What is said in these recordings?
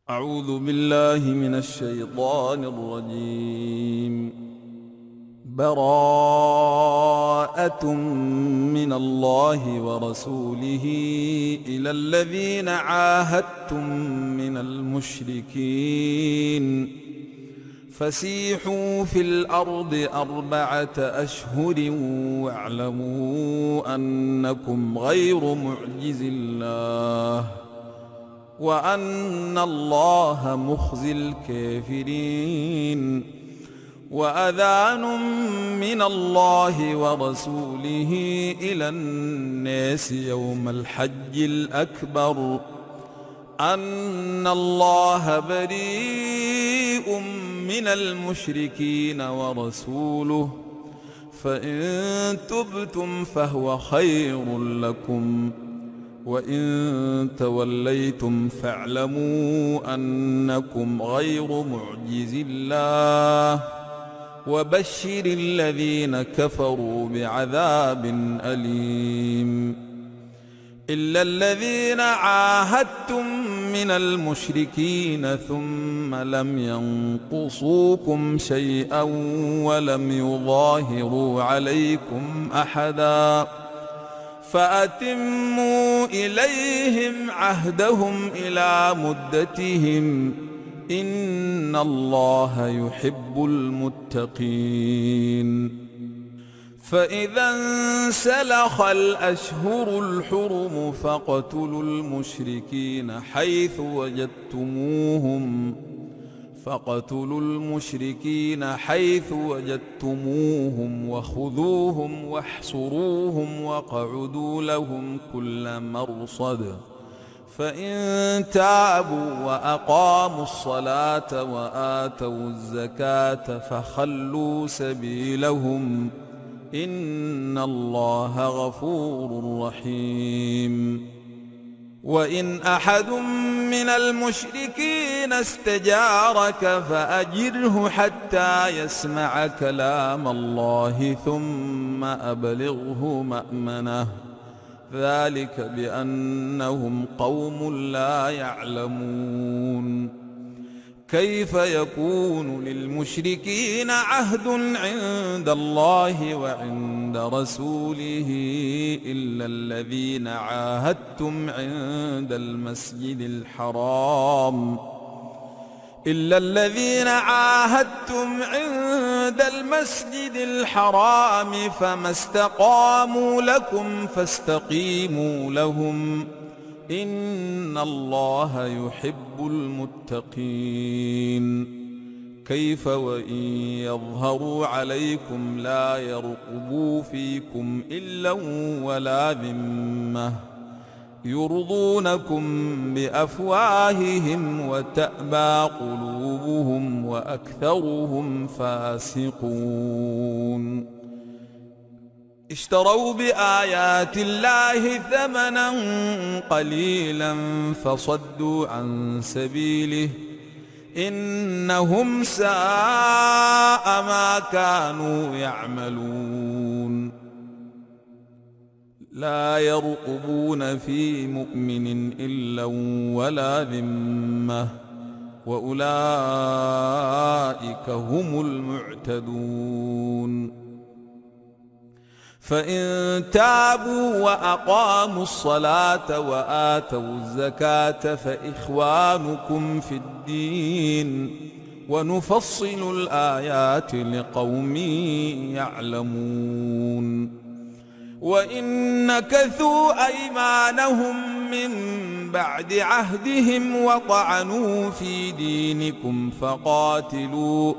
أعوذ بالله من الشيطان الرجيم. براءة من الله ورسوله إلى الذين عاهدتم من المشركين فسيحوا في الأرض 4 أشهر واعلموا أنكم غير معجز الله وأن الله مخزي الكافرين. وأذان من الله ورسوله إلى الناس يوم الحج الأكبر أن الله بريء من المشركين ورسوله فإن تبتم فهو خير لكم وإن توليتم فاعلموا أنكم غير معجز الله وبشر الذين كفروا بعذاب أليم. إلا الذين عاهدتم من المشركين ثم لم ينقصوكم شيئا ولم يظاهروا عليكم أحدا فأتموا إليهم عهدهم إلى مدتهم إن الله يحب المتقين. فإذا انسلخ الأشهر الحرم فاقتلوا المشركين حيث وجدتموهم وخذوهم واحصروهم واقعدوا لهم كل مرصد. فإن تابوا وأقاموا الصلاة وآتوا الزكاة فخلوا سبيلهم إن الله غفور رحيم. وإن أحد من المشركين استجارك فأجره حتى يسمع كلام الله ثم أبلغه مأمنه ذلك بأنهم قوم لا يعلمون. كيف يكون للمشركين عهد عند الله وعند رسوله إلا الذين عاهدتم عند المسجد الحرام فما استقاموا لكم فاستقيموا لهم إن الله يحب المتقين. كيف وإن يظهروا عليكم لا يرقبوا فيكم إلا ولا ذمة يرضونكم بأفواههم وتأبى قلوبهم وأكثرهم فاسقون. اشتروا بآيات الله ثمنا قليلا فصدوا عن سبيله إنهم ساء ما كانوا يعملون. لا يرقبون في مؤمن إلا ولا ذمة وأولئك هم المعتدون. فإن تابوا وأقاموا الصلاة وآتوا الزكاة فإخوانكم في الدين ونفصل الآيات لقوم يعلمون. وإن نكثوا أيمانهم من بعد عهدهم وطعنوا في دينكم فقاتلوا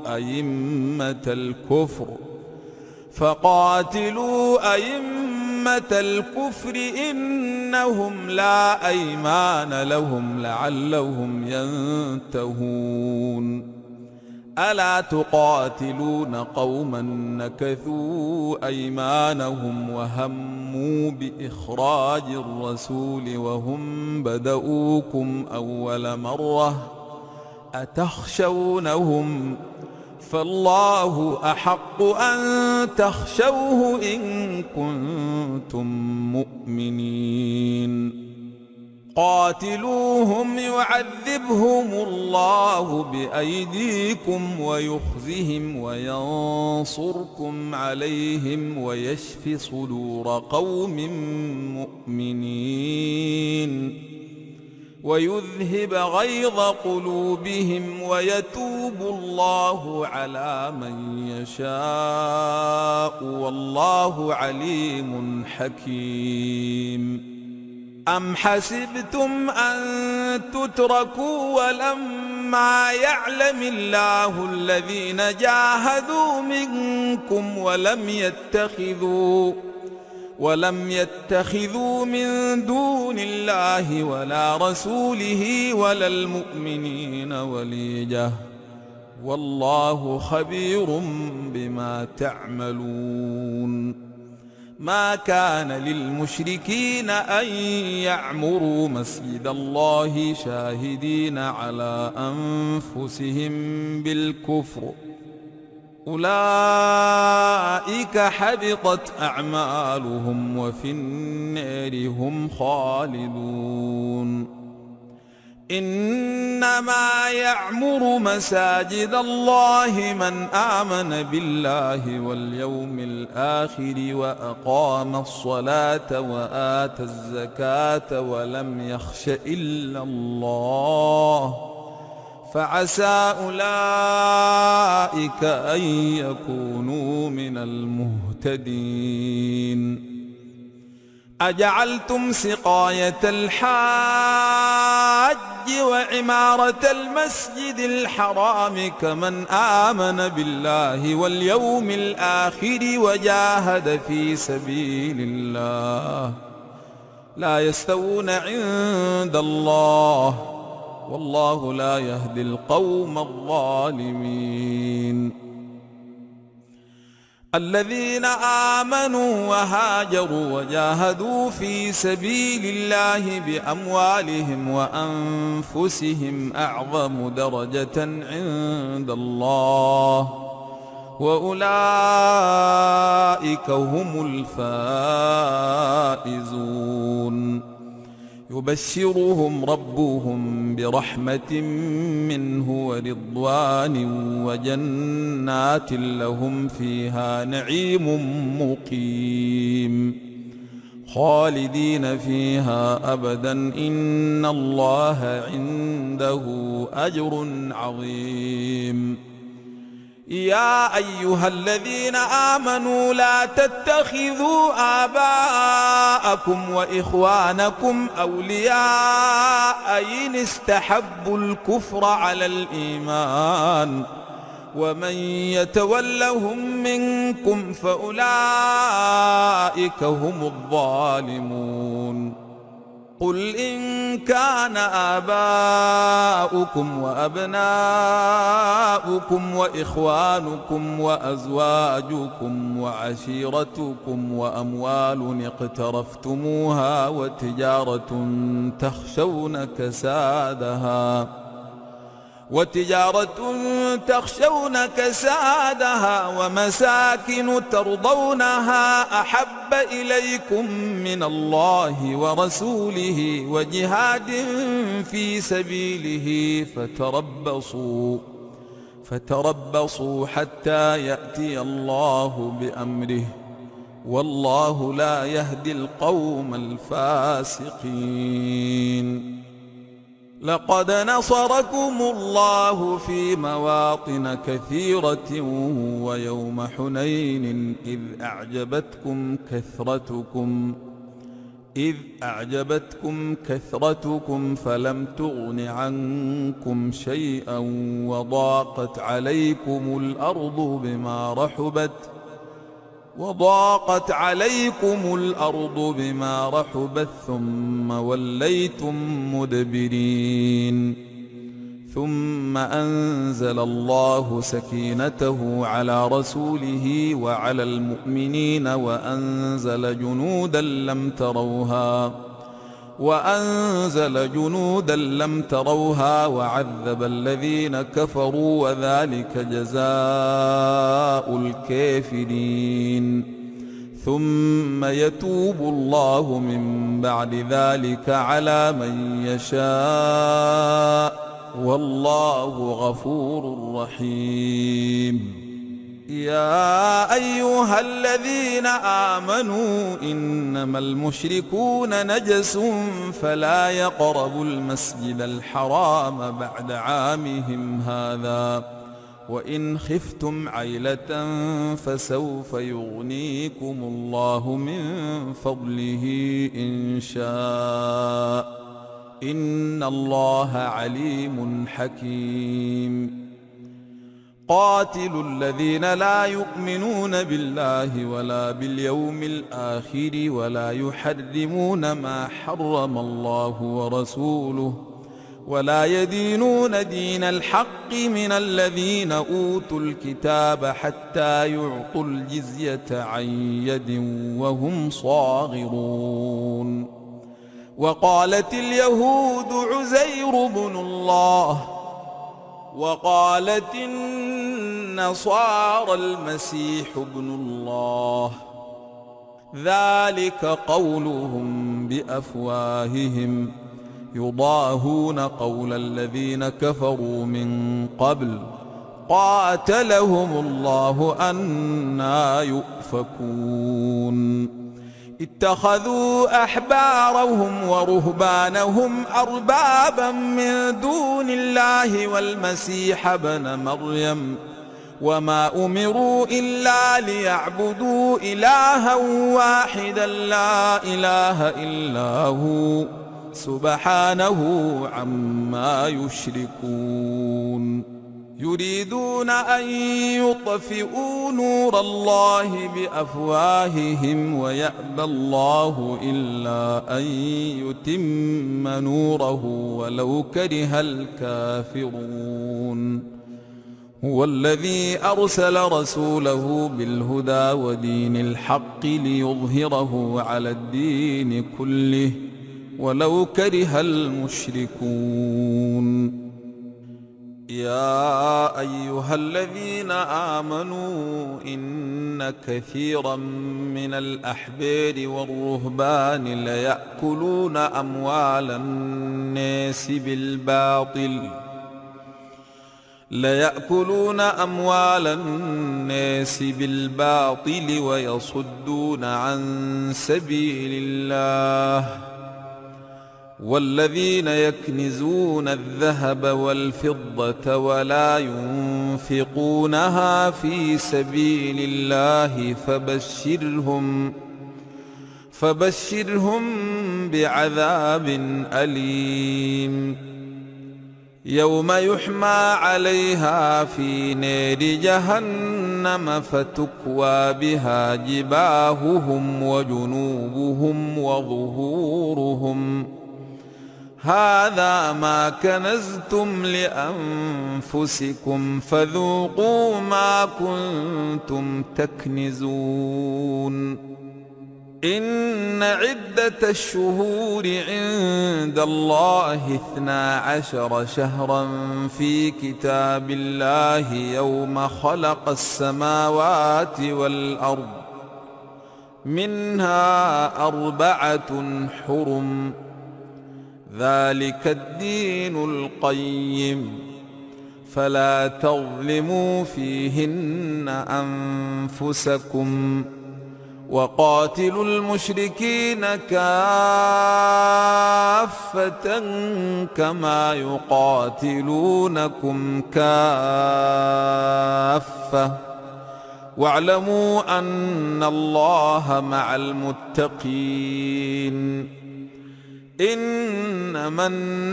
أئمة الكفر إنهم لا أيمان لهم لعلهم ينتهون. ألا تقاتلون قوما نكثوا أيمانهم وهموا بإخراج الرسول وهم بدؤوكم أول مرة أتخشونهم فالله أحق أن تخشوه إن كنتم مؤمنين. قاتلوهم يعذبهم الله بأيديكم ويخزهم وينصركم عليهم ويشف صدور قوم مؤمنين ويذهب غيظ قلوبهم ويتوب الله على من يشاء والله عليم حكيم. أم حسبتم أن تتركوا ولما يعلم الله الذين جاهدوا منكم ولم يتخذوا من دون الله ولا رسوله ولا المؤمنين وليجة والله خبير بما تعملون. ما كان للمشركين أن يعمروا مسجد الله شاهدين على أنفسهم بالكفر أولئك حبطت أعمالهم وفي النار هم خالدون. إنما يعمر مساجد الله من آمن بالله واليوم الآخر وأقام الصلاة وآتى الزكاة ولم يخش إلا الله فعسى أولئك أن يكونوا من المهتدين. أجعلتم سقاية الحاج وعمارة المسجد الحرام كمن آمن بالله واليوم الآخر وجاهد في سبيل الله لا يستوون عند الله والله لا يهدي القوم الظالمين. الذين آمنوا وهاجروا وجاهدوا في سبيل الله بأموالهم وأنفسهم أعظم درجة عند الله وأولئك هم الفائزون. يبشرهم ربهم برحمة منه ورضوان وجنات لهم فيها نعيم مقيم خالدين فيها أبدا إن الله عنده أجر عظيم. يا أيها الذين آمنوا لا تتخذوا آباءكم وإخوانكم أولياء إن استحبوا الكفر على الإيمان ومن يتولهم منكم فأولئك هم الظالمون. قل إن كان آباؤكم وأبناؤكم وإخوانكم وأزواجكم وعشيرتكم وأموال اقترفتموها وتجارة تخشون كسادها ومساكن ترضونها أحب إليكم من الله ورسوله وجهاد في سبيله فتربصوا حتى يأتي الله بأمره والله لا يهدي القوم الفاسقين. لقد نصركم الله في مواطن كثيرة ويوم حنين إذ أعجبتكم كثرتكم فلم تغن عنكم شيئا وضاقت عليكم الأرض بما رحبت ثم وليتم مدبرين. ثم أنزل الله سكينته على رسوله وعلى المؤمنين وأنزل جنودا لم تروها وعذب الذين كفروا وذلك جزاء الكافرين. ثم يتوب الله من بعد ذلك على من يشاء والله غفور رحيم. يا أيها الذين آمنوا إنما المشركون نجس فلا يقربوا المسجد الحرام بعد عامهم هذا وإن خفتم عيلة فسوف يغنيكم الله من فضله إن شاء إن الله عليم حكيم. قاتلوا الذين لا يؤمنون بالله ولا باليوم الآخر ولا يحرمون ما حرم الله ورسوله ولا يدينون دين الحق من الذين أوتوا الكتاب حتى يعطوا الجزية عن يد وهم صاغرون. وقالت اليهود عزير بن الله وقالت النصارى المسيح ابن الله ذلك قولهم بأفواههم يضاهون قول الذين كفروا من قبل قاتلهم الله أنى يؤفكون. اتخذوا أحبارهم ورهبانهم أربابا من دون الله والمسيح ابن مريم وما أمروا إلا ليعبدوا إلها واحدا لا إله إلا هو سبحانه عما يشركون. يريدون أن يطفئوا نور الله بأفواههم ويأبى الله إلا أن يتم نوره ولو كره الكافرون. هو الذي أرسل رسوله بالهدى ودين الحق ليظهره على الدين كله ولو كره المشركون. يا أيها الذين آمنوا إن كثيرا من الأحبار والرهبان ليأكلون أموال الناس بالباطل ويصدون عن سبيل الله والذين يكنزون الذهب والفضة ولا ينفقونها في سبيل الله فبشرهم بعذاب أليم. يوم يحمى عليها في نار جهنم فتكوى بها جباههم وجنوبهم وظهورهم هذا ما كنزتم لأنفسكم فذوقوا ما كنتم تكنزون. إن عدة الشهور عند الله 12 شهرا في كتاب الله يوم خلق السماوات والأرض منها 4 حرم ذلك الدين القيم فلا تظلموا فيهن أنفسكم وقاتلوا المشركين كافة كما يقاتلونكم كافة واعلموا أن الله مع المتقين. إنما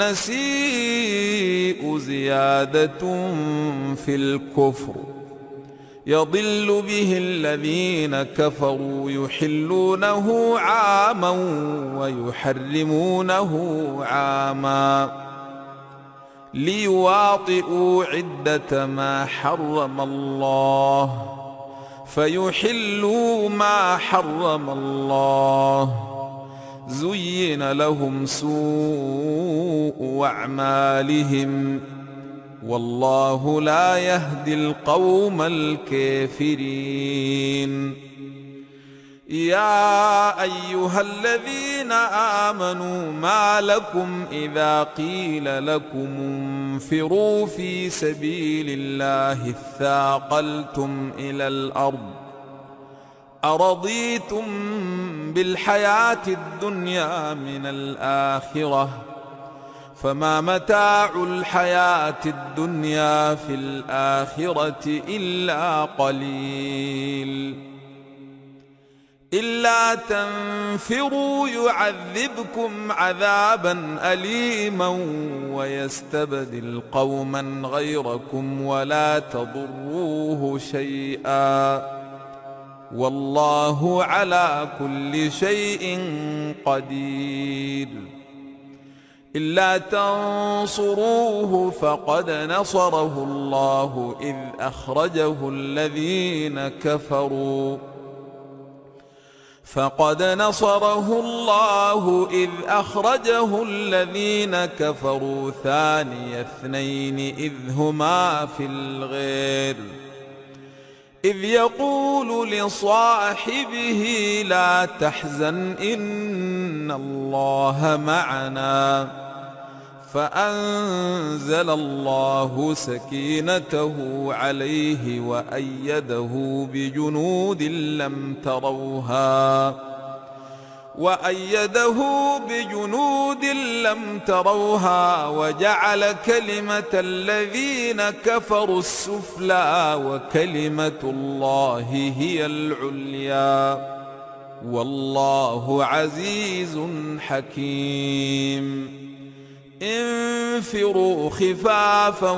النسيء زيادة في الكفر يضل به الذين كفروا يحلونه عاما ويحرمونه عاما ليواطئوا عدة ما حرم الله فيحلوا ما حرم الله. زين لهم سوء أعمالهم والله لا يهدي القوم الكافرين. يا أيها الذين آمنوا ما لكم إذا قيل لكم انفروا في سبيل الله اثاقلتم إلى الأرض أرضيتم بالحياة الدنيا من الآخرة فما متاع الحياة الدنيا في الآخرة إلا قليل إلا تنفروا يعذبكم عذابا أليما ويستبدل قوما غيركم ولا تضروه شيئا والله على كل شيء قدير إلا تنصروه فقد نصره الله إذ أخرجه الذين كفروا ثاني اثنين إذ هما في الغير إذ يقول لصاحبه لا تحزن إن الله معنا فأنزل الله سكينته عليه وأيده بجنود لم تروها وجعل كلمة الذين كفروا السفلى وكلمة الله هي العليا والله عزيز حكيم انفروا خفافا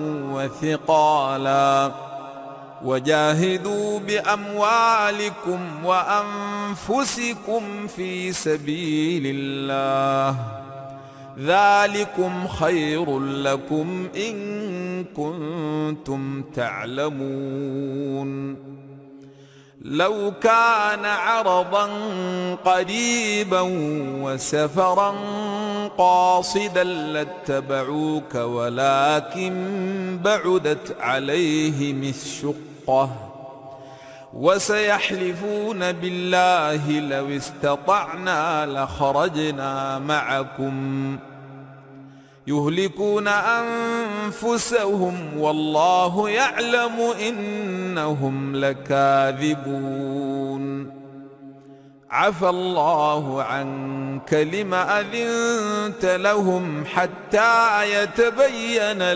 وثقالا وجاهدوا بأموالكم وأنفسكم في سبيل الله ذلكم خير لكم إن كنتم تعلمون لو كان عرضا قريبا وسفرا قاصدا لاتبعوك ولكن بعدت عليهم الشقة وسيحلفون بالله لو استطعنا لخرجنا معكم يهلكون أنفسهم والله يعلم إنهم لكاذبون عفى الله عنك لم أذنت لهم حتى يتبين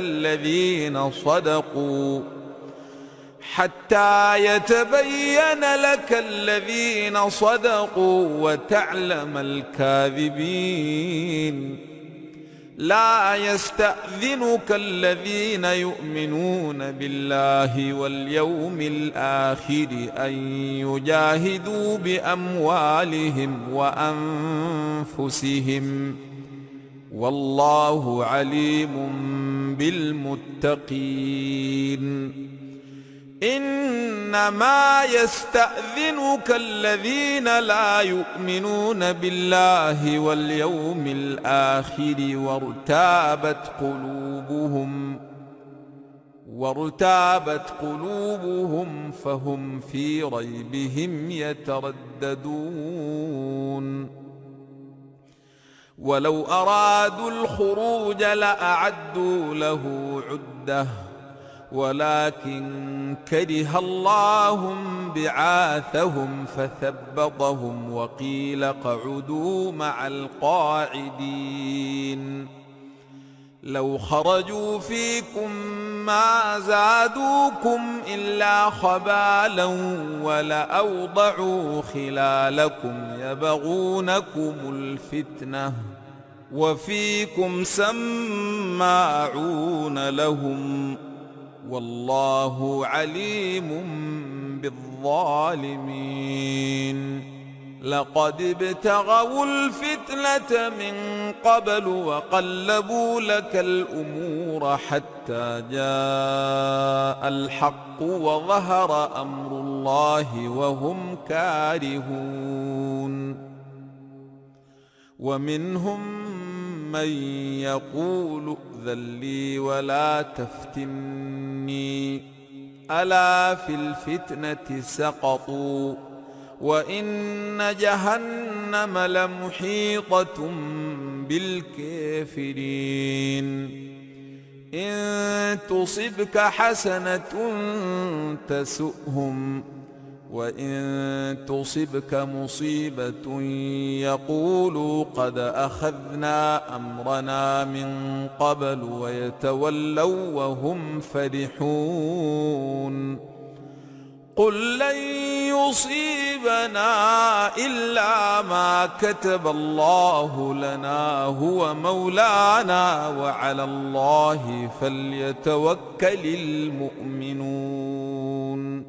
لك الذين صدقوا وتعلم الكاذبين لا يستأذنك الذين يؤمنون بالله واليوم الآخر أن يجاهدوا بأموالهم وأنفسهم والله عليم بالمتقين إنما يستأذنك الذين لا يؤمنون بالله واليوم الآخر وارتابت قلوبهم فهم في ريبهم يترددون ولو أرادوا الخروج لأعدوا له عدة ولكن كره الله بعاثهم فثبطهم وقيل اقعدوا مع القاعدين لو خرجوا فيكم ما زادوكم إلا خبالا ولأوضعوا خلالكم يبغونكم الفتنة وفيكم سماعون لهم والله عليم بالظالمين لقد ابتغوا الفتنة من قبل وقلبوا لك الأمور حتى جاء الحق وظهر أمر الله وهم كارهون ومنهم من يقول ائذن لي ولا تفتني ألا في الفتنة سقطوا وإن جهنم لمحيطة بالكافرين. إن تصبك حسنة تسؤهم، وإن تصبك مصيبة يقولوا قد أخذنا أمرنا من قبل ويتولوا وهم فرحون. قل لن يصيبنا إلا ما كتب الله لنا هو مولانا وعلى الله فليتوكل المؤمنون.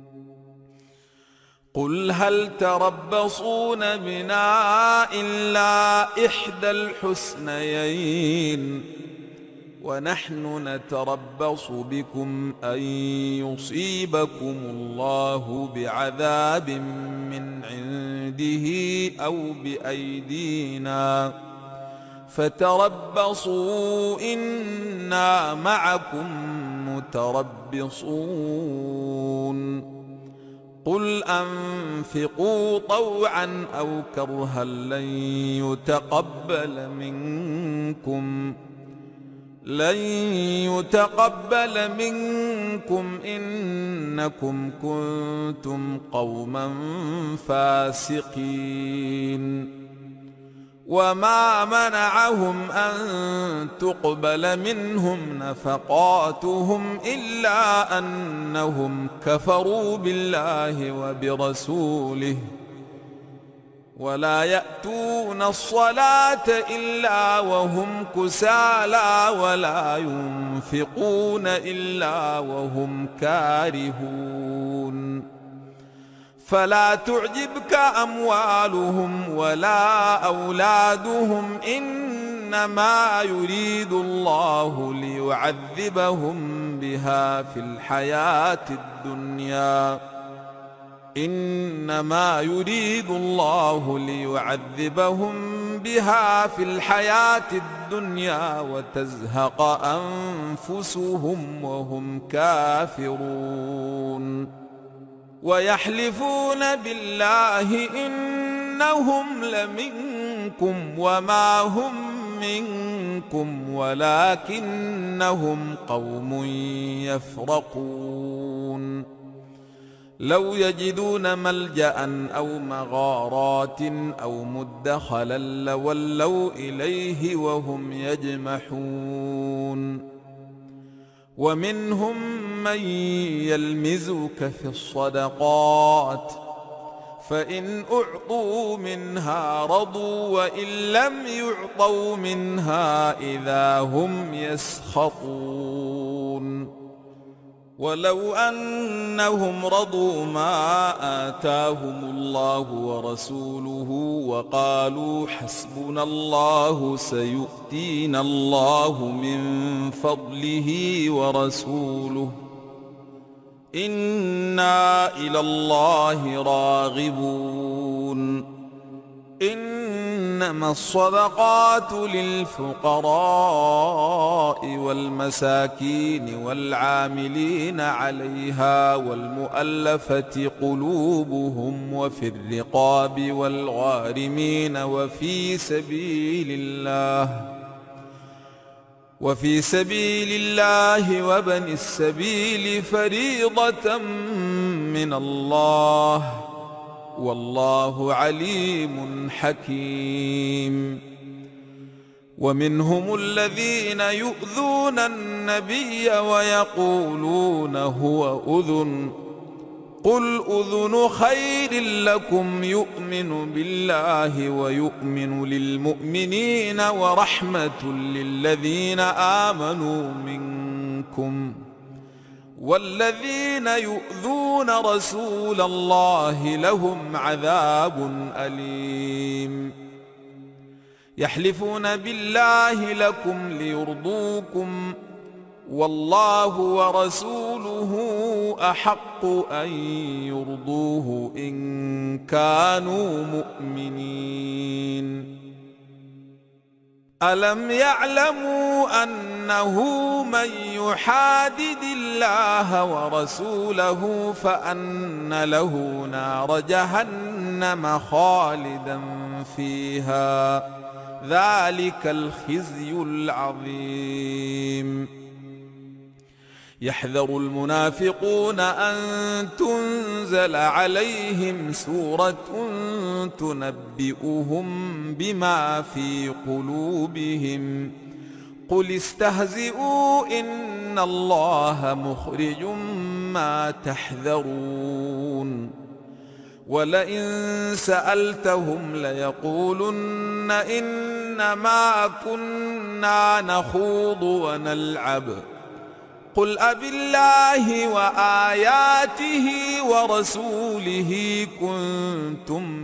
قل هل تربصون بنا إلا إحدى الحسنيين ونحن نتربص بكم أن يصيبكم الله بعذاب من عنده أو بأيدينا فتربصوا إنا معكم متربصون. قل أنفقوا طوعا أو كرها لن يتقبل منكم إنكم كنتم قوما فاسقين. وما منعهم أن تقبل منهم نفقاتهم إلا أنهم كفروا بالله وبرسوله ولا يأتون الصلاة إلا وهم كسالى ولا ينفقون إلا وهم كارهون. فلا تعجبك أموالهم ولا أولادهم إنما يريد الله ليعذبهم بها في الحياة الدنيا وتزهق أنفسهم وهم كافرون. ويحلفون بالله إنهم لمنكم وما هم منكم ولكنهم قوم يفرقون. لو يجدون ملجأ أو مغارات أو مدخلا لولوا إليه وهم يجمحون. ومنهم من يلمزك في الصدقات فإن أعطوا منها رضوا وإن لم يعطوا منها إذا هم يسخطون. ولو أنهم رضوا ما آتاهم الله ورسوله وقالوا حسبنا الله سيؤتينا الله من فضله ورسوله إنا إلى الله راغبون. إنما الصدقات للفقراء والمساكين والعاملين عليها والمؤلفة قلوبهم وفي الرقاب والغارمين وفي سبيل الله وابن السبيل فريضة من الله والله عليم حكيم. ومنهم الذين يؤذون النبي ويقولون هو أذن قل أذن خير لكم يؤمن بالله ويؤمن للمؤمنين ورحمة للذين آمنوا منكم والذين يؤذون رسول الله لهم عذاب أليم. يحلفون بالله لكم ليرضوكم والله ورسوله أحق أن يرضوه إن كانوا مؤمنين. ألم يعلموا أنه من يحادد الله ورسوله فأن له نار جهنم خالدا فيها ذلك الخزي العظيم. يحذر المنافقون أن تنزل عليهم سورة تنبئهم بما في قلوبهم قل استهزئوا إن الله مخرج ما تحذرون. ولئن سألتهم ليقولن إنما كنا نخوض ونلعب قل أبالله وآياته ورسوله كنتم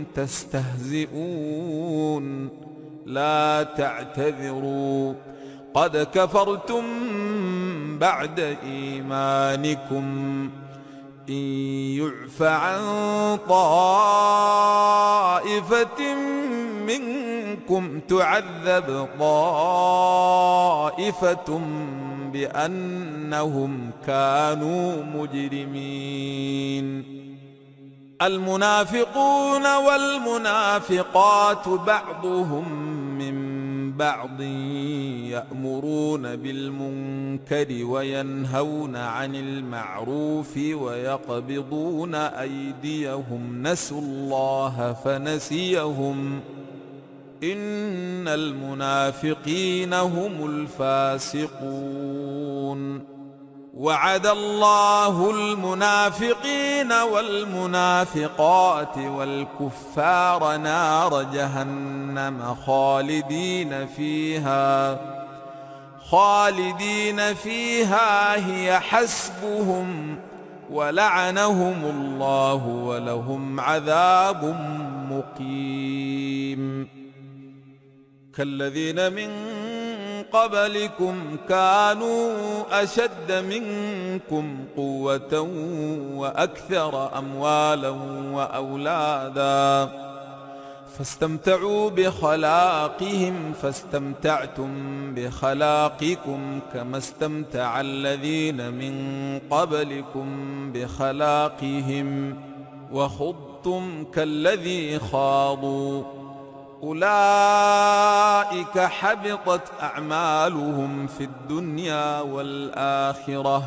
تستهزئون لا تعتذروا قد كفرتم بعد إيمانكم إن يعف عن طائفة منكم تعذب طائفة بأنهم كانوا مجرمين. المنافقون والمنافقات بعضهم من بعض يأمرون بالمنكر وينهون عن المعروف ويقبضون أيديهم نسوا الله فنسيهم إن المنافقين هم الفاسقون. وعد الله المنافقين والمنافقات والكفار نار جهنم خالدين فيها هي حسبهم ولعنهم الله ولهم عذاب مقيم. كالذين من قبلكم كانوا أشد منكم قوة وأكثر أموالا وأولادا فاستمتعوا بخلاقهم فاستمتعتم بخلاقكم كما استمتع الذين من قبلكم بخلاقهم وخضتم كالذي خاضوا أولئك حبطت أعمالهم في الدنيا والآخرة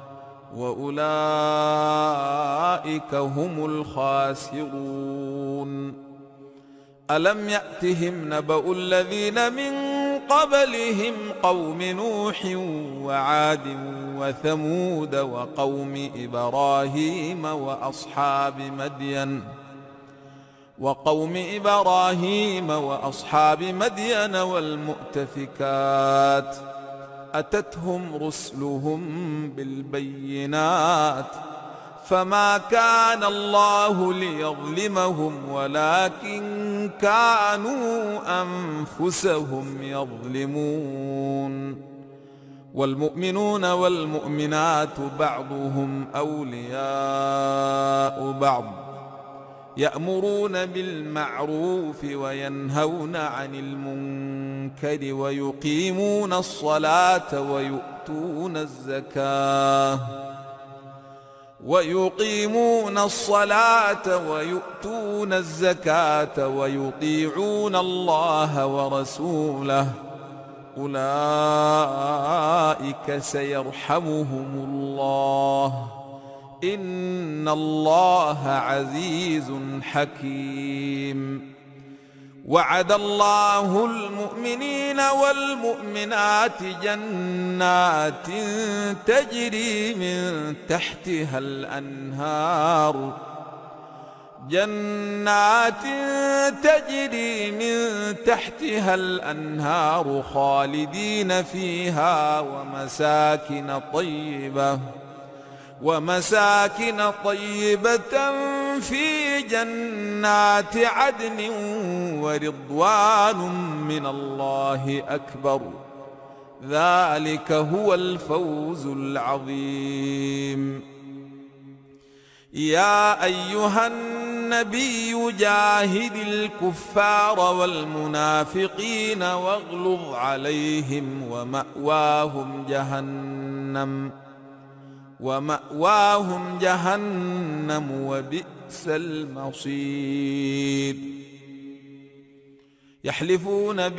وأولئك هم الخاسرون. ألم يأتهم نبأ الذين من قبلهم قوم نوح وعاد وثمود وقوم إبراهيم وأصحاب مدين والمؤتفكات أتتهم رسلهم بالبينات فما كان الله ليظلمهم ولكن كانوا أنفسهم يظلمون. والمؤمنون والمؤمنات بعضهم أولياء بعض يأمرون بالمعروف وينهون عن المنكر ويقيمون الصلاة ويؤتون الزكاة ويطيعون الله ورسوله أولئك سيرحمهم الله إن الله عزيز حكيم. وعد الله المؤمنين والمؤمنات جنات تجري من تحتها الأنهار خالدين فيها ومساكن طيبة في جنات عدن ورضوان من الله أكبر ذلك هو الفوز العظيم. يا أيها الناس النبي جاهد الكفار والمنافقين واغلظ عليهم ومأواهم جهنم وبئس المصير. يحلفون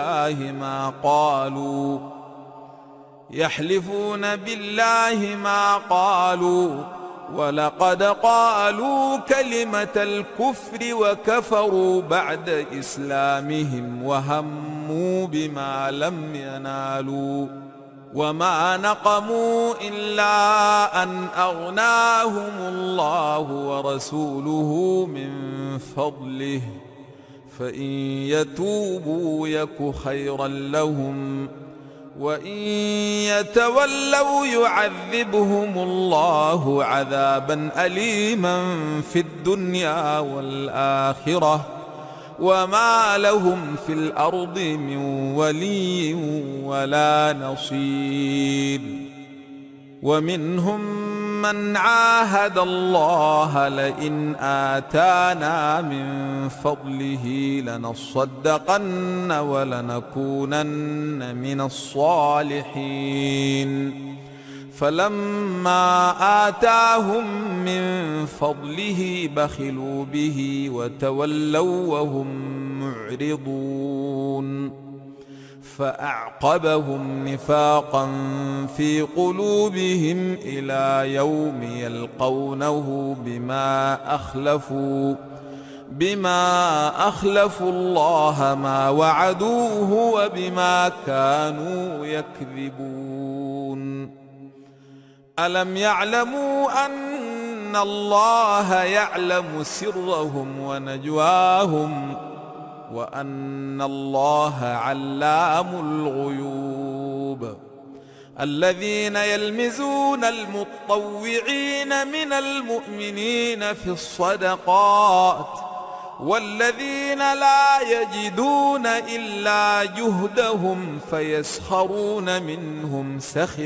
بالله ما قالوا ولقد قالوا كلمة الكفر وكفروا بعد إسلامهم وهموا بما لم ينالوا وما نقموا إلا أن أغناهم الله ورسوله من فضله فإن يتوبوا يك خيرا لهم وإن يتولوا يعذبهم الله عذابا أليما في الدنيا والآخرة وما لهم في الأرض من ولي ولا نصير. ومنهم من عاهد الله لئن آتانا من فضله لنصدقن ولنكونن من الصالحين فلما آتاهم من فضله بخلوا به وتولوا وهم معرضون فأعقبهم نفاقا في قلوبهم إلى يوم يلقونه بما أخلفوا الله ما وعدوه وبما كانوا يكذبون. ألم يعلموا أن الله يعلم سرهم ونجواهم وأن الله علام الغيوب. الذين يلمزون المطوعين من المؤمنين في الصدقات والذين لا يجدون إلا جهدهم فيسخرون منهم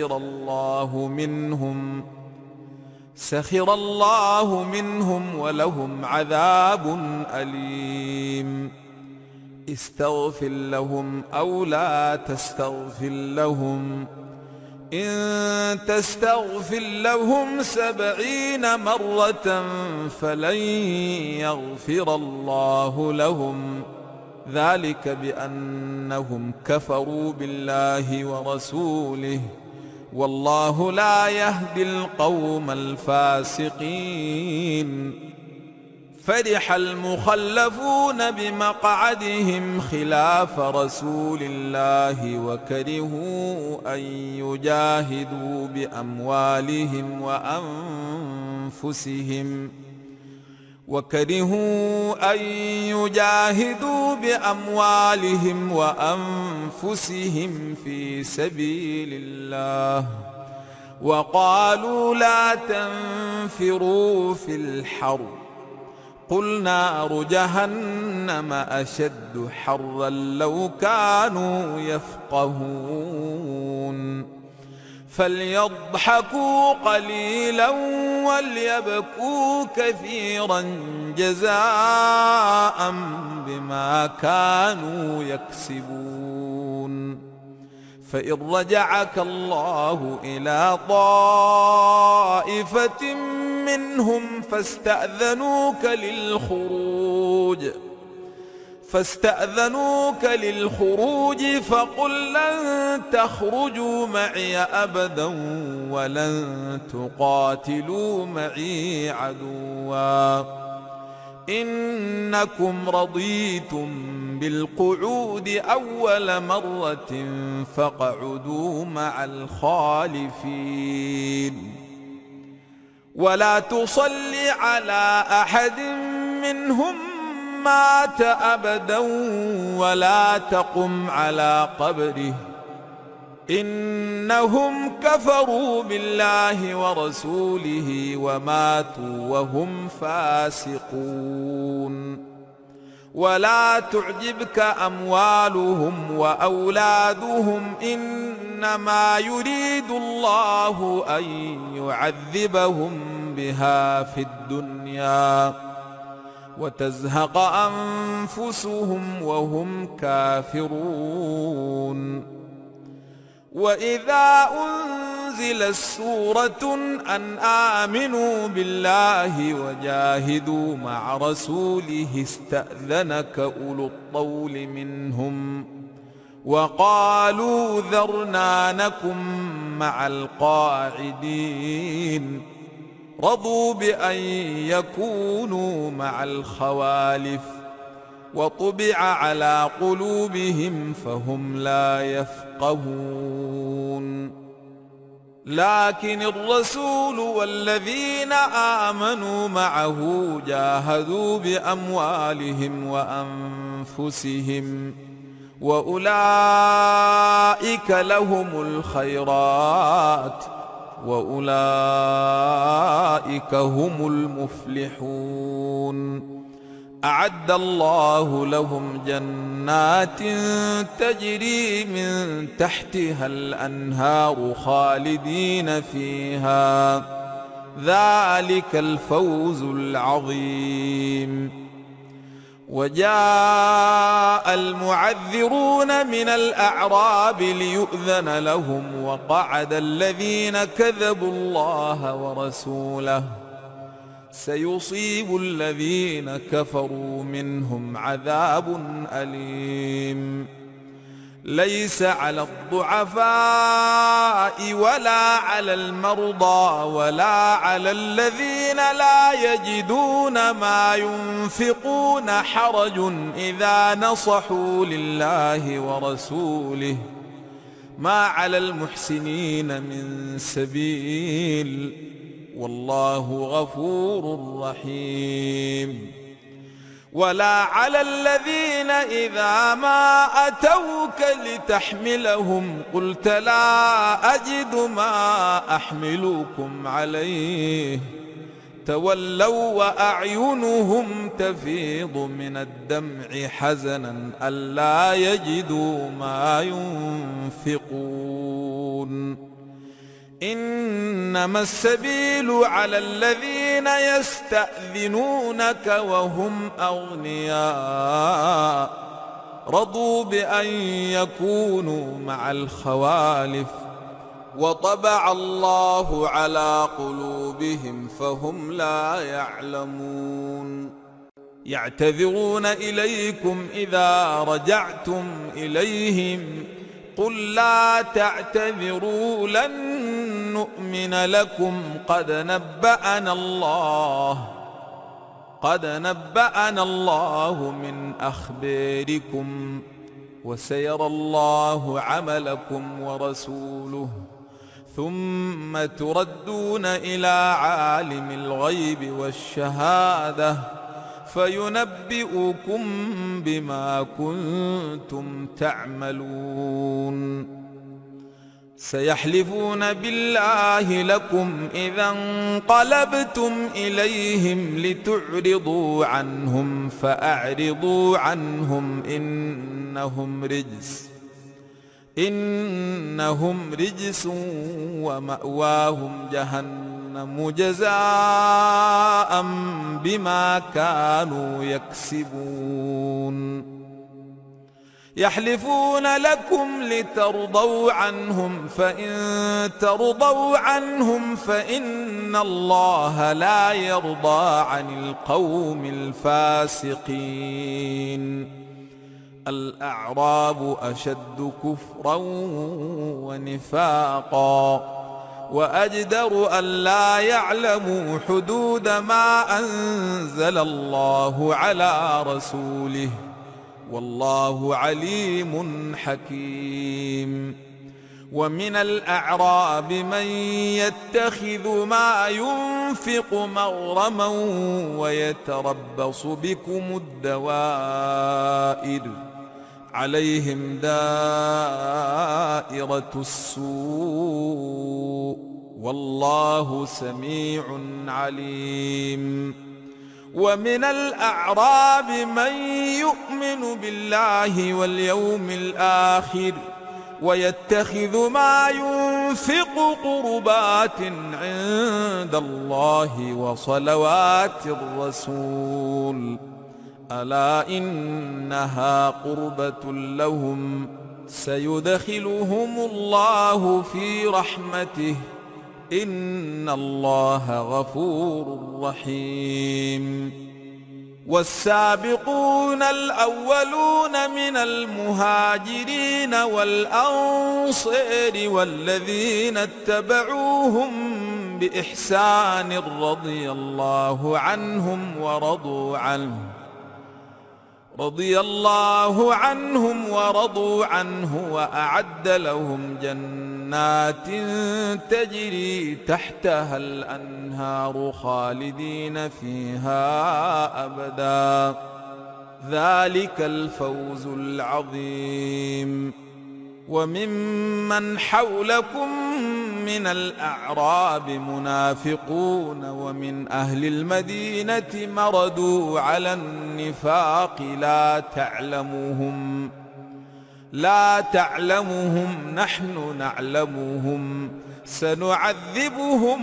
سخر الله منهم ولهم عذاب أليم. استغفر لهم أو لا تستغفر لهم إن تستغفر لهم 70 مرة فلن يغفر الله لهم ذلك بأنهم كفروا بالله ورسوله والله لا يهدي القوم الفاسقين. فرح المخلفون بمقعدهم خلاف رسول الله وكرهوا أن يجاهدوا بأموالهم وأنفسهم في سبيل الله وقالوا لا تنفروا في الحر قل نار جهنم أشد حرا لو كانوا يفقهون. فليضحكوا قليلا وليبكوا كثيرا جزاء بما كانوا يكسبون. فإن رجعك الله إلى طائفة منهم فاستأذنوك للخروج فقل لن تخرجوا معي أبدا ولن تقاتلوا معي عدوا إنكم رضيتم بالقعود أول مرة فاقعدوا مع الخالفين. ولا تصل على أحد منهم مات أبدا ولا تقم على قبره إنهم كفروا بالله ورسوله وماتوا وهم فاسقون. ولا تعجبك أموالهم وأولادهم إنما يريد الله أن يعذبهم بها في الدنيا وتزهق أنفسهم وهم كافرون. وإذا أنزلت سورة أن آمنوا بالله وجاهدوا مع رسوله استأذنك أولو الطول منهم وقالوا ذرنا نكن مع القاعدين. رضوا بأن يكونوا مع الخوالف وطبع على قلوبهم فهم لا يفقهون. لكن الرسول والذين آمنوا معه جاهدوا بأموالهم وأنفسهم وأولئك لهم الخيرات وأولئك هم المفلحون. أعد الله لهم جنات تجري من تحتها الأنهار خالدين فيها، ذلك الفوز العظيم. وجاء المعذرون من الأعراب ليؤذن لهم وقعد الذين كذبوا الله ورسوله. سيصيب الذين كفروا منهم عذاب أليم. ليس على الضعفاء ولا على المرضى ولا على الذين لا يجدون ما ينفقون حرج إذا نصحوا لله ورسوله، ما على المحسنين من سبيل، والله غفور رحيم. ولا على الذين إذا ما أتوك لتحملهم قلت لا أجد ما أحملكم عليه تولوا وأعينهم تفيض من الدمع حزنا ألا يجدوا ما ينفقون. إنما السبيل على الذين يستأذنونك وهم أغنياء رضوا بأن يكونوا مع الخوالف وطبع الله على قلوبهم فهم لا يعلمون. يعتذرون إليكم إذا رجعتم إليهم قل لا تعتذروا لن نؤمن لكم قد نبأنا الله من أخباركم وسيرى الله عملكم ورسوله ثم تردون إلى عالم الغيب والشهادة فينبئكم بما كنتم تعملون. سيحلفون بالله لكم إذا انقلبتم إليهم لتعرضوا عنهم فأعرضوا عنهم إنهم رجس ومأواهم جهنم جزاء بما كانوا يكسبون. يحلفون لكم لترضوا عنهم فإن ترضوا عنهم فإن الله لا يرضى عن القوم الفاسقين. الأعراب أشد كفرا ونفاقا وأجدر أن لا يعلموا حدود ما أنزل الله على رسوله والله عليم حكيم. ومن الأعراب من يتخذ ما ينفق مغرما ويتربص بكم الدوائر عليهم دائرة السوء والله سميع عليم. ومن الأعراب من يؤمن بالله واليوم الآخر ويتخذ ما ينفق تنفقوا قربات عند الله وصلوات الرسول ألا إنها قربة لهم سيدخلهم الله في رحمته إن الله غفور رحيم. والسابقون الأولون من المهاجرين والأنصار والذين اتبعوهم بإحسان رضي الله عنهم ورضوا عنه وأعد لهم جنات تجري تحتها الأنهار خالدين فيها أبدا ذلك الفوز العظيم. وممن حولكم من الأعراب منافقون ومن أهل المدينة مردوا على النفاق لا تعلمهم نحن نعلمهم سنعذبهم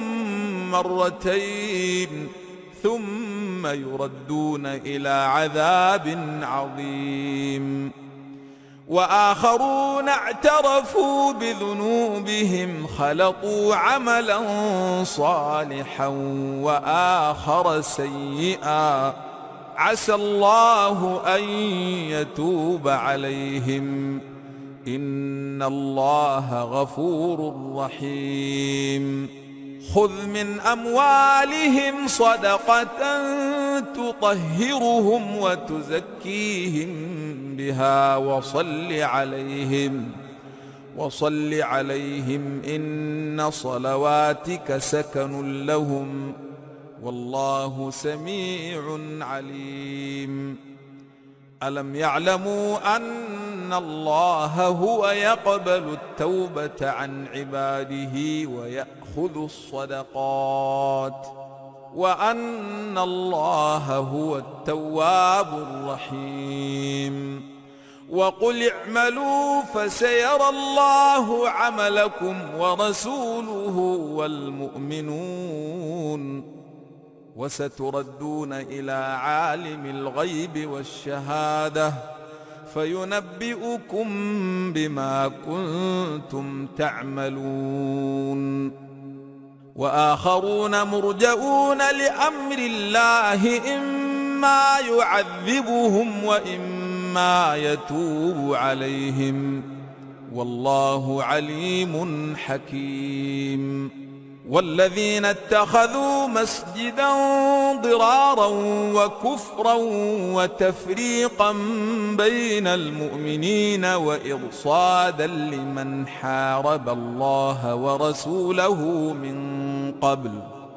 مرتين ثم يردون إلى عذاب عظيم. وآخرون اعترفوا بذنوبهم خلطوا عملا صالحا وآخر سيئا عسى الله أن يتوب عليهم إن الله غفور رحيم. خذ من أموالهم صدقة تطهرهم وتزكيهم بها وصل عليهم إن صلواتك سكن لهم والله سميع عليم. ألم يعلموا أن الله هو يقبل التوبة عن عباده ويأخذ الصدقات وأن الله هو التواب الرحيم. وقل اعملوا فسيرى الله عملكم ورسوله والمؤمنون وستردون إلى عالم الغيب والشهادة فينبئكم بما كنتم تعملون. وآخرون مرجئون لأمر الله إما يعذبهم وإما يتوب عليهم والله عليم حكيم. والذين اتخذوا مسجدا ضرارا وكفرا وتفريقا بين المؤمنين وإرصادا لمن حارب الله ورسوله من قبل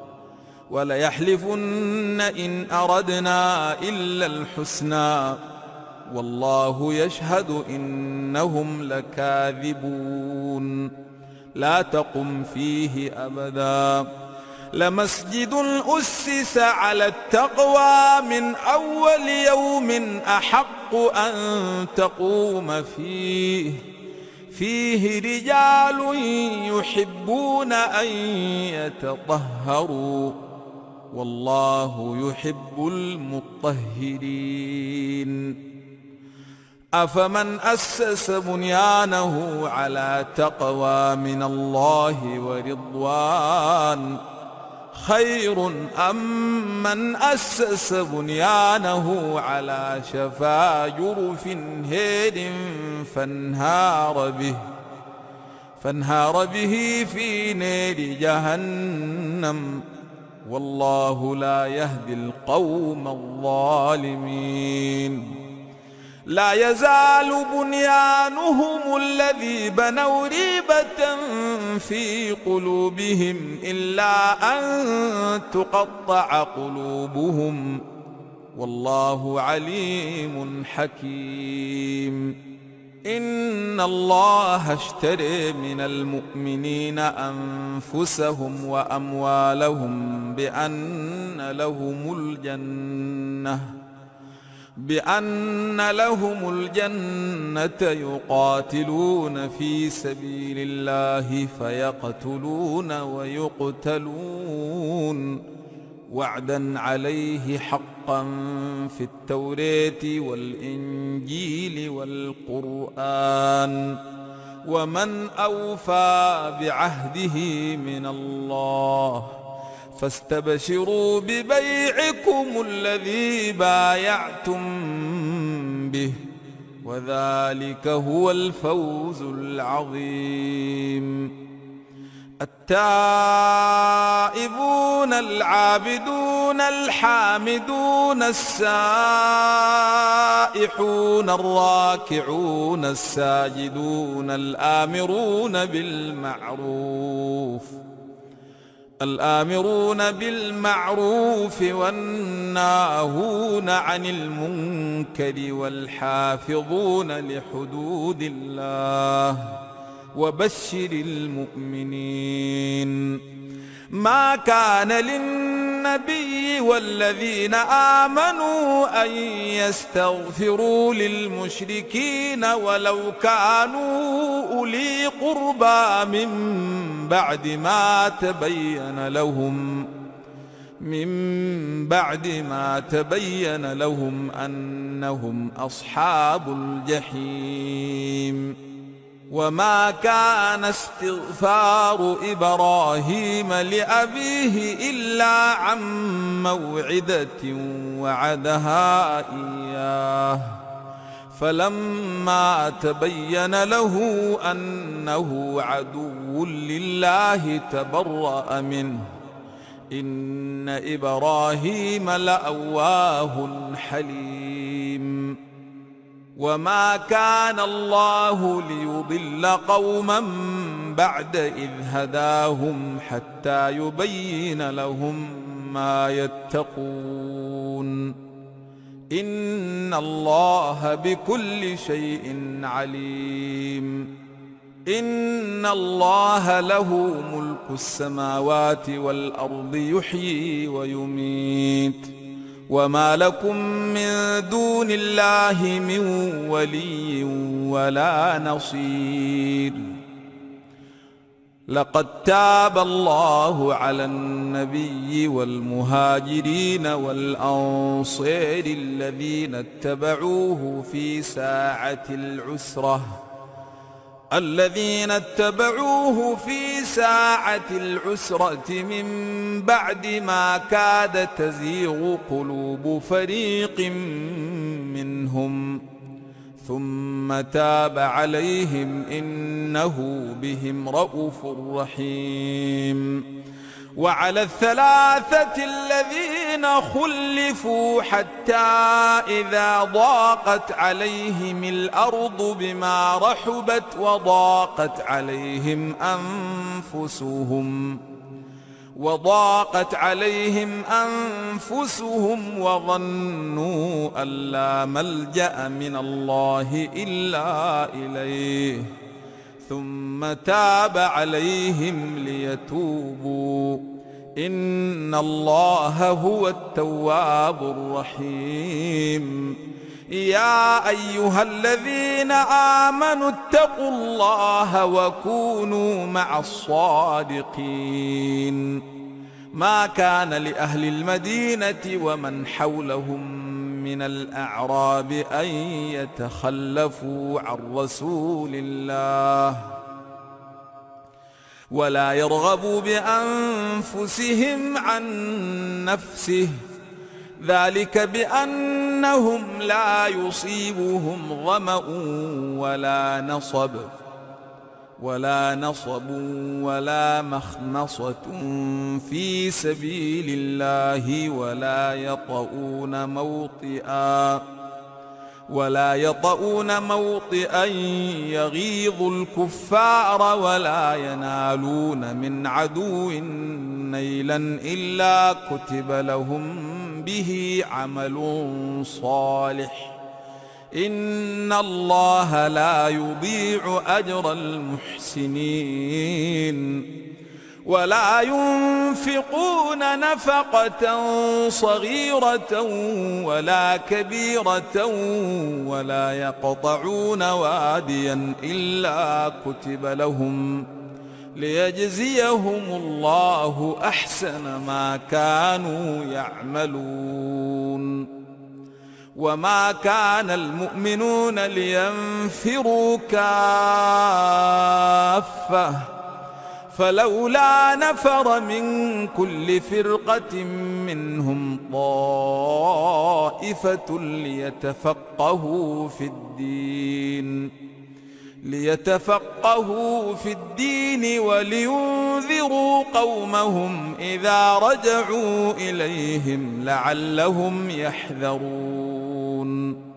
وليحلفن إن أردنا إلا الحسنى والله يشهد إنهم لكاذبون. لا تقم فيه أبدا لمسجد أسس على التقوى من أول يوم أحق أن تقوم فيه رجال يحبون أن يتطهروا والله يحب المطهرين. أفمن أسس بنيانه على تقوى من الله ورضوان خير أم من أسس بنيانه على شفا جرف هير فانهار به في نار جهنم والله لا يهدي القوم الظالمين. لا يزال بنيانهم الذي بنوا ريبة في قلوبهم إلا أن تقطع قلوبهم والله عليم حكيم. إن الله اشترى من المؤمنين أنفسهم وأموالهم بأن لهم الجنة بأن لهم الجنة يقاتلون في سبيل الله فيقتلون ويقتلون وعدا عليه حقا في التوراة والإنجيل والقرآن ومن أوفى بعهده من الله فاستبشروا ببيعكم الذي بايعتم به وذلك هو الفوز العظيم. التائبون العابدون الحامدون السائحون الراكعون الساجدون الآمرون بالمعروف والناهون عن المنكر والحافظون لحدود الله وبشر المؤمنين. ما كان للنبي والذين آمنوا أن يستغفروا للمشركين ولو كانوا أولي قربى من بعد ما تبين لهم أنهم أصحاب الجحيم. وما كان استغفار إبراهيم لأبيه إلا عن موعدة وعدها إياه فلما تبين له أنه عدو لله تبرأ منه إن إبراهيم لأواه حليم. وما كان الله ليضل قوما بعد إذ هداهم حتى يبين لهم ما يتقون إن الله بكل شيء عليم. إن الله له ملك السماوات والأرض يحيي ويميت وما لكم من دون الله من ولي ولا نصير. لقد تاب الله على النبي والمهاجرين والأنصار الذين اتبعوه في ساعة العسرة من بعد ما كاد تزيغ قلوب فريق منهم ثم تاب عليهم إنه بهم رءوف رحيم. وعلى الثلاثة الذين خلفوا حتى إذا ضاقت عليهم الأرض بما رحبت وضاقت عليهم أنفسهم وظنوا أن لا ملجأ من الله إلا إليه ثم تاب عليهم ليتوبوا إن الله هو التواب الرحيم. يا أيها الذين آمنوا اتقوا الله وكونوا مع الصادقين. ما كان لأهل المدينة ومن حولهم من الأعراب أن يتخلفوا عن رسول الله ولا يرغبوا بأنفسهم عن نفسه ذلك بأنهم لا يصيبهم ظمأ ولا نصب ولا مخمصة في سبيل الله ولا يطؤون موطئا يغيظ الكفار ولا ينالون من عدو نيلا إلا كتب لهم به عمل صالح إن الله لا يضيع أجر المحسنين. ولا ينفقون نفقة صغيرة ولا كبيرة ولا يقطعون واديا إلا كتب لهم ليجزيهم الله أحسن ما كانوا يعملون. وما كان المؤمنون لينفروا كافة فلولا نفر من كل فرقة منهم طائفة ليتفقهوا في الدين ولينذروا قومهم إذا رجعوا إليهم لعلهم يحذرون.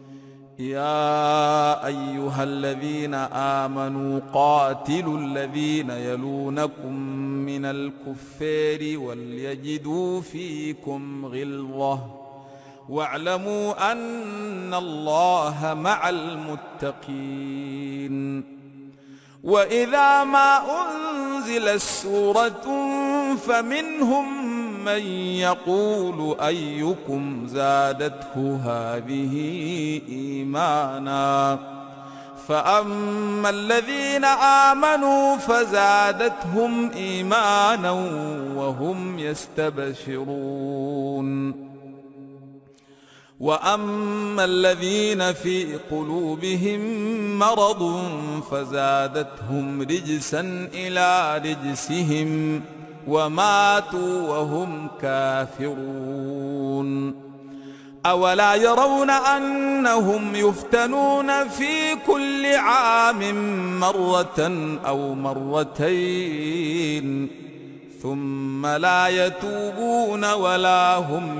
يا أيها الذين آمنوا قاتلوا الذين يلونكم من الكفار وليجدوا فيكم غلظة واعلموا أن الله مع المتقين. وإذا ما أنزلت سورة فمنهم من يقول أيكم زادته هذه إيمانا فأما الذين آمنوا فزادتهم إيمانا وهم يستبشرون. وأما الذين في قلوبهم مرض فزادتهم رجسا إلى رجسهم وماتوا وهم كافرون. أولا يرون أنهم يفتنون في كل عام مرة أو مرتين ثم لا يتوبون ولا هم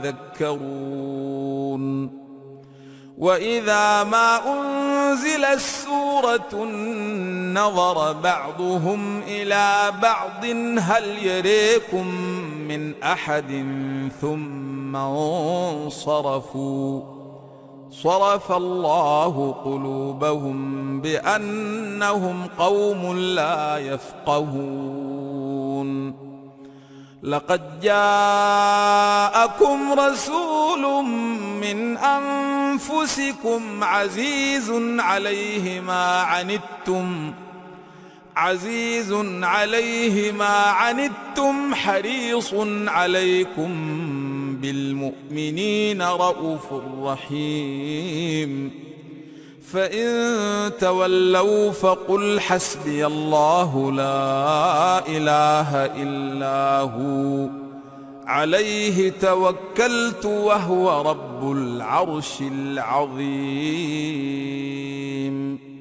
يذكرون. وإذا ما أنزلت سورة نظر بعضهم إلى بعض هل يريكم من أحد ثم انصرفوا صرف الله قلوبهم بأنهم قوم لا يفقهون. لقد جاءكم رسول من أنفسكم عزيز عليه ما عنتم حريص عليكم بالمؤمنين رؤوف رحيم. فإن تولوا فقل حسبي الله لا إله إلا هو عليه توكلت وهو رب العرش العظيم.